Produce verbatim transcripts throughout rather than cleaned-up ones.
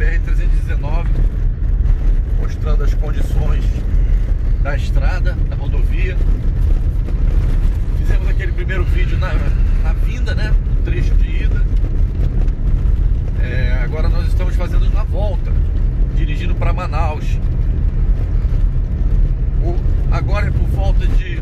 B R trezentos e dezenove, mostrando as condições da estrada, da rodovia. Fizemos aquele primeiro vídeo na, na vinda, né, no trecho de ida. É, agora nós estamos fazendo na volta, dirigindo para Manaus. O, agora é por volta de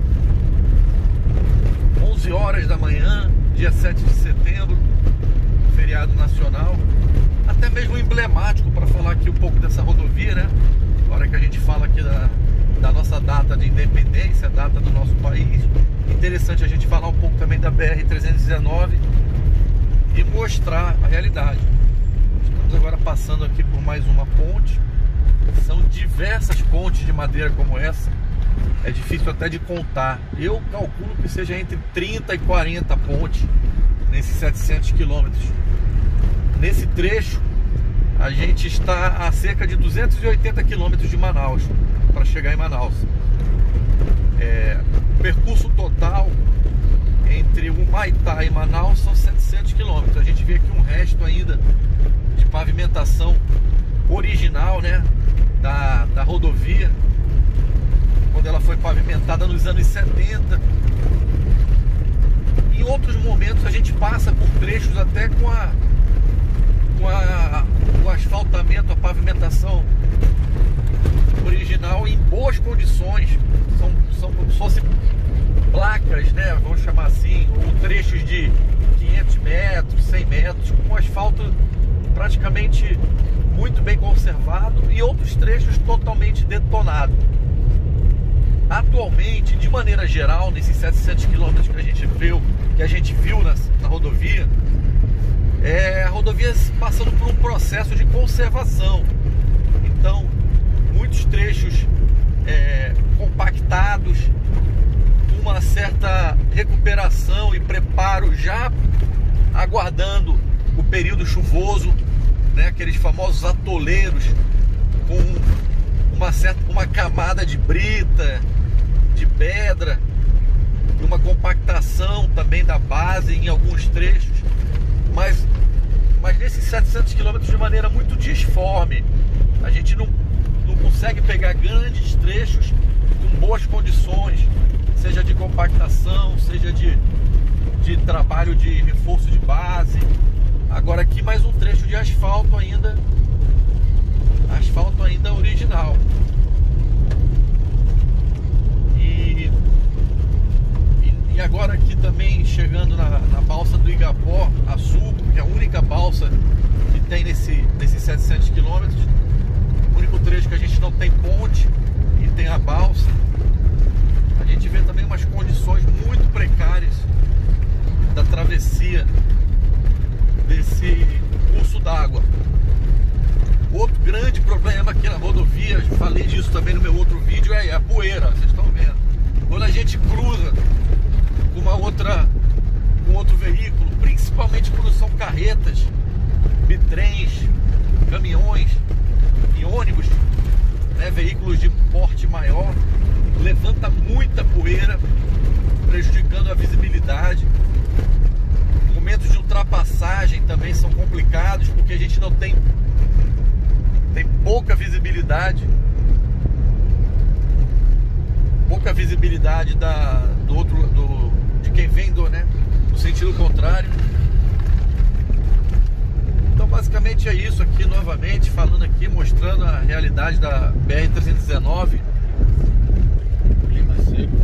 onze horas da manhã, dia sete de setembro, feriado nacional, até mesmo emblemático para falar aqui um pouco dessa rodovia, né? Agora que a gente fala aqui da, da nossa data de independência, a data do nosso país, interessante a gente falar um pouco também da B R trezentos e dezenove e mostrar a realidade. Estamos agora passando aqui por mais uma ponte. São diversas pontes de madeira como essa. É difícil até de contar. Eu calculo que seja entre trinta e quarenta pontes nesses setecentos quilômetros. Nesse trecho, a gente está a cerca de duzentos e oitenta quilômetros de Manaus, para chegar em Manaus. É, o percurso total entre Humaitá e Manaus são setecentos quilômetros. A gente vê aqui um resto ainda de pavimentação original, né, da, da rodovia, quando ela foi pavimentada nos anos setenta. Em outros momentos a gente passa por trechos até com a com a, o asfaltamento, a pavimentação original em boas condições. São, são como se fossem placas, né, vamos chamar assim, ou trechos de quinhentos metros, cem metros, com asfalto praticamente muito bem conservado, e outros trechos totalmente detonados. Atualmente, de maneira geral, nesses setecentos quilômetros que a gente viu, que a gente viu na, na rodovia, é a rodovia passando por um processo de conservação. Então, muitos trechos é, compactados, uma certa recuperação e preparo, já aguardando o período chuvoso, né, aqueles famosos atoleiros com uma certa uma camada de brita, de pedra, e uma compactação também da base em alguns trechos, mas, mas nesses setecentos quilômetros de maneira muito disforme. A gente não, não consegue pegar grandes trechos com boas condições, seja de compactação, seja de, de trabalho de reforço de base. Agora aqui mais um trecho de asfalto ainda, asfalto ainda original. E, e, e agora aqui também chegando na, na balsa do Igapó, a sul, que é a única balsa que tem nesse, nesses setecentos quilômetros. O único trecho que a gente não tem ponte e tem a balsa. A gente vê também umas condições muito precárias da travessia desse curso d'água. Outro grande problema aqui na rodovia, falei disso também no meu outro vídeo, é a poeira. Vocês estão vendo, quando a gente cruza com uma outra, com outro veículo, principalmente quando são carretas, bitrens, caminhões e ônibus, né, veículos de porte maior, levanta muita poeira, prejudicando a visibilidade. Momentos de ultrapassagem também são complicados, porque a gente não tem tem pouca visibilidade pouca visibilidade da, do outro do, de quem vem do, né, no sentido contrário. Então basicamente é isso aqui, novamente falando aqui, mostrando a realidade da B R trezentos e dezenove. Clima seco.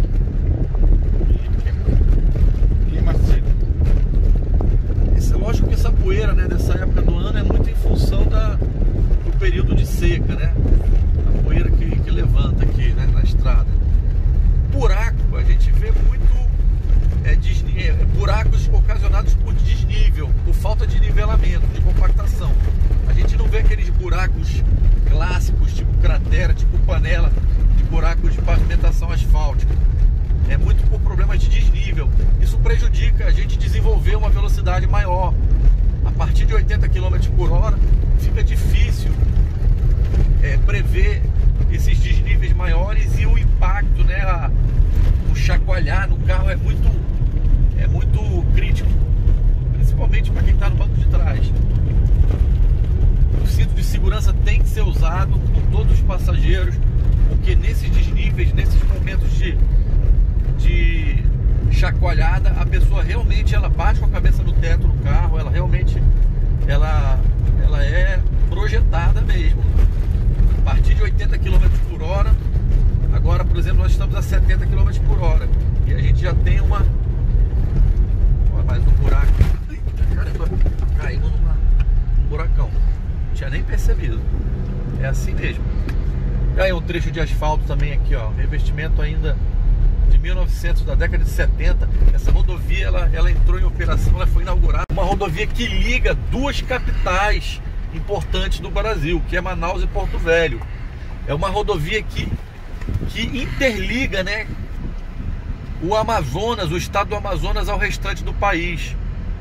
Clima seco. Isso é lógico que essa poeira, né, dessa época do ano é muito em função da, do período de seca, né? A poeira que, que levanta aqui, né, na estrada. Buraco, a gente vê muito é, desni é, buracos ocasionados por desnível, por falta de nivelamento, de compactação. A gente não vê aqueles buracos clássicos, tipo cratera, tipo panela, de buracos de pavimentação asfáltica. É muito por problemas de desnível. Isso prejudica a gente desenvolver uma velocidade maior. A partir de oitenta quilômetros por hora fica difícil é, prever esses desníveis maiores, e o impacto, né, a, o chacoalhar no carro é muito, é muito crítico, principalmente para quem está no banco de trás. O cinto de segurança segurança tem que ser usado por todos os passageiros, porque nesses desníveis, nesses momentos de, de chacoalhada, a pessoa realmente ela bate com a cabeça no teto do carro, ela realmente ela, ela é projetada mesmo. A partir de oitenta quilômetros por hora, agora, por exemplo, nós estamos a setenta quilômetros por hora e a gente já tem uma... Olha, mais um buraco. Eita, caramba, caímos numa, num buracão. Não tinha nem percebido. É assim mesmo. E aí um trecho de asfalto também aqui, ó. Revestimento ainda de mil e novecentos, da década de setenta. Essa rodovia, ela, ela entrou em operação, ela foi inaugurada. Uma rodovia que liga duas capitais importantes do Brasil, que é Manaus e Porto Velho. É uma rodovia que, que interliga, né, o Amazonas, o estado do Amazonas ao restante do país.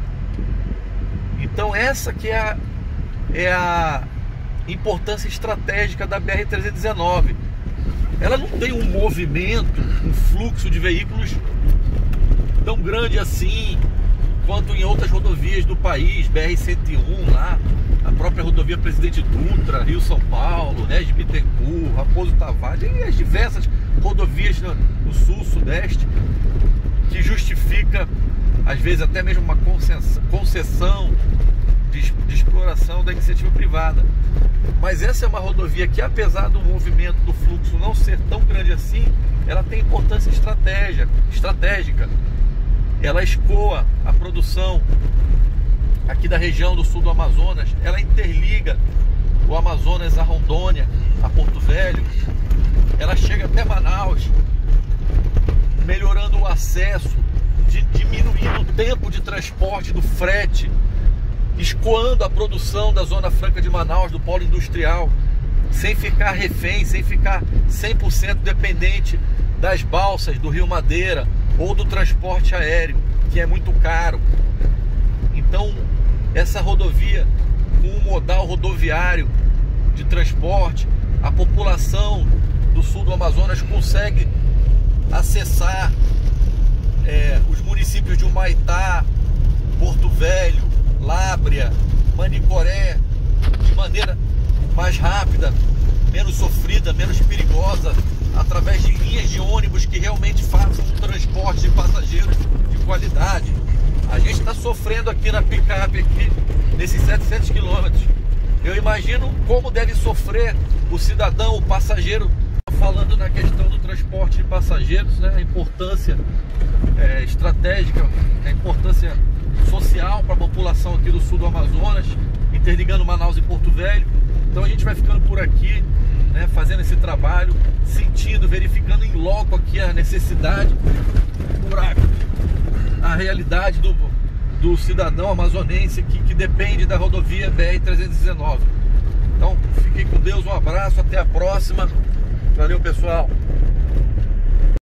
Então essa que é a, é a importância estratégica da B R trezentos e dezenove. Ela não tem um movimento, um fluxo de veículos tão grande assim quanto em outras rodovias do país, B R cento e um lá, a própria rodovia Presidente Dutra, Rio-São Paulo, Regis Bittencourt, Raposo Tavares e as diversas rodovias no, no sul, sudeste, que justifica às vezes até mesmo uma concessão, concessão de, de exploração da iniciativa privada. Mas essa é uma rodovia que, apesar do movimento do fluxo não ser tão grande assim, ela tem importância estratégica, estratégica. Ela escoa a produção aqui da região do sul do Amazonas, ela interliga o Amazonas a Rondônia, a Porto Velho, ela chega até Manaus, melhorando o acesso, de, diminuindo o tempo de transporte do frete, escoando a produção da Zona Franca de Manaus, do polo industrial, sem ficar refém, sem ficar cem por cento dependente das balsas do Rio Madeira ou do transporte aéreo, que é muito caro. Então, essa rodovia, com um modal rodoviário de transporte, a população do sul do Amazonas consegue acessar é, os municípios de Humaitá, Porto Velho, Lábrea, Manicoré, de maneira mais rápida, menos sofrida, menos perigosa, através de linhas de ônibus que realmente façam um transporte de passageiros de qualidade. A gente está sofrendo aqui na picape, aqui, nesses setecentos quilômetros. Eu imagino como deve sofrer o cidadão, o passageiro. Falando na questão do transporte de passageiros, né, a importância é, estratégica, a importância social para a população aqui do sul do Amazonas, interligando Manaus e Porto Velho. Então a gente vai ficando por aqui, né, fazendo esse trabalho, sentindo, verificando em loco aqui a necessidade, buraco, a realidade do, do cidadão amazonense que, que depende da rodovia B R trezentos e dezenove. Então fiquem com Deus, um abraço, até a próxima. Valeu, pessoal.